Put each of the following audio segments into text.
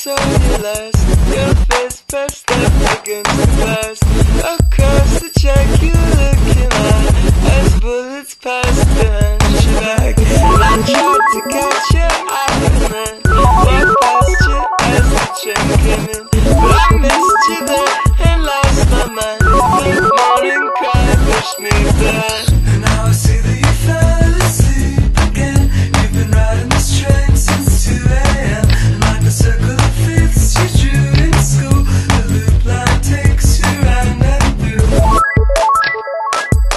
saw you last. Your face pressed up against the glass. Across the track you looking at as bullets passed behind your back. I tried to catch your eye and then walked past you as the train came in, but I missed you there and lost my mind. The morning cry pushed me back. And now I see that you fell asleep again. You've been riding this train since 2 a.m. And like the circle of fifths you drew in school, the loop line takes you round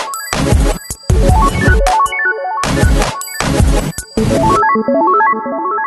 and through.